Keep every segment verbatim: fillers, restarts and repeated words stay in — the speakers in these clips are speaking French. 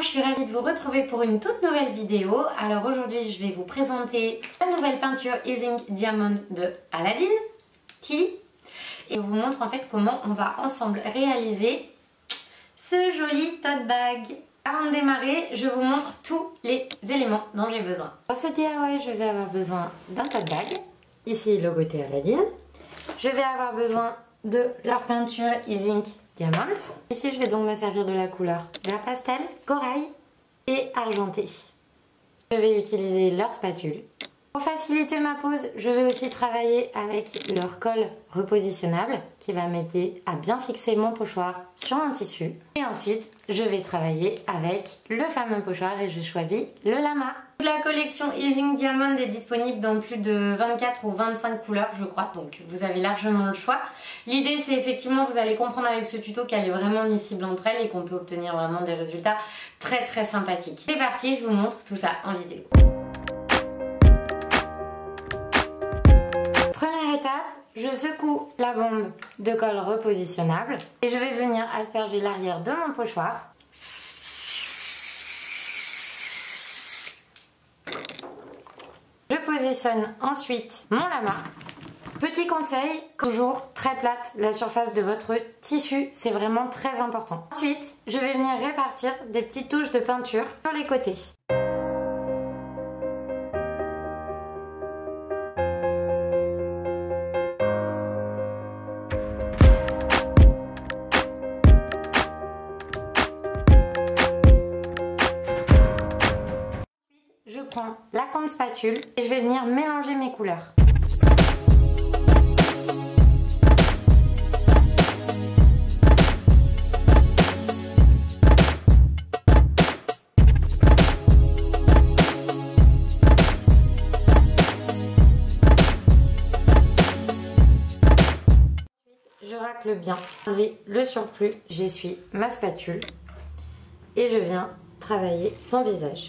je suis ravie de vous retrouver pour une toute nouvelle vidéo. Alors aujourd'hui je vais vous présenter la nouvelle peinture Easing Diamond de Aladdin Tea et je vous montre en fait comment on va ensemble réaliser ce joli tote bag. Avant de démarrer, je vous montre tous les éléments dont j'ai besoin. Pour ce D I Y, je vais avoir besoin d'un tote bag, ici logoté Aladdin. Je vais avoir besoin de leur peinture Easing Diamond. Ici, je vais donc me servir de la couleur vert pastel, corail et argenté. Je vais utiliser leur spatule. Pour faciliter ma pose, je vais aussi travailler avec leur colle repositionnable qui va m'aider à bien fixer mon pochoir sur mon tissu. Et ensuite, je vais travailler avec le fameux pochoir et je choisis le lama. La collection Easing Diamond est disponible dans plus de vingt-quatre ou vingt-cinq couleurs je crois, donc vous avez largement le choix. L'idée c'est effectivement, vous allez comprendre avec ce tuto qu'elle est vraiment miscible entre elles et qu'on peut obtenir vraiment des résultats très très sympathiques. C'est parti, je vous montre tout ça en vidéo. Première étape, je secoue la bombe de colle repositionnable et je vais venir asperger l'arrière de mon pochoir. Je positionne ensuite mon lama. Petit conseil, toujours très plate la surface de votre tissu, c'est vraiment très important. Ensuite, je vais venir répartir des petites touches de peinture sur les côtés. Je prends la grande spatule et je vais venir mélanger mes couleurs. Je racle bien, enlever le surplus, j'essuie ma spatule et je viens travailler son visage.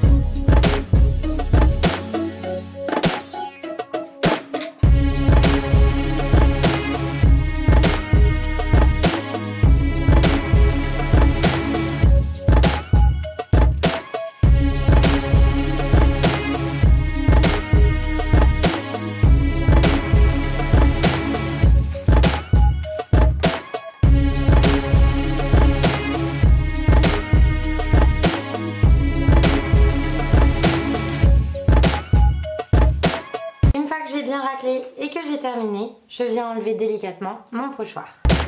Raclé et que j'ai terminé, je viens enlever délicatement mon pochoir.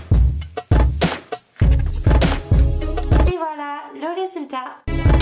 Et voilà le résultat.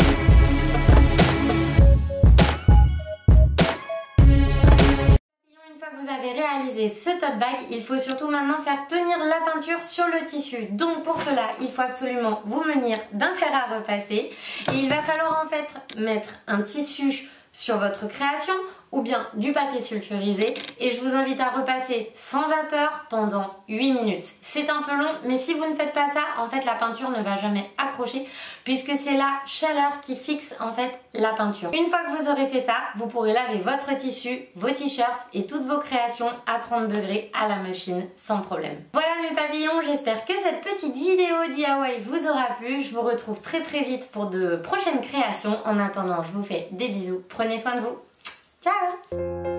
Une fois que vous avez réalisé ce tote bag, il faut surtout maintenant faire tenir la peinture sur le tissu. Donc pour cela, il faut absolument vous munir d'un fer à repasser et il va falloir en fait mettre un tissu sur votre création ou bien du papier sulfurisé et je vous invite à repasser sans vapeur pendant huit minutes. C'est un peu long mais si vous ne faites pas ça, en fait la peinture ne va jamais accrocher puisque c'est la chaleur qui fixe en fait la peinture. Une fois que vous aurez fait ça, vous pourrez laver votre tissu, vos t-shirts et toutes vos créations à trente degrés à la machine sans problème. Voilà mes papillons, j'espère que cette petite vidéo D I Y vous aura plu. Je vous retrouve très très vite pour de prochaines créations. En attendant, je vous fais des bisous. Prenez soin de vous. Ciao!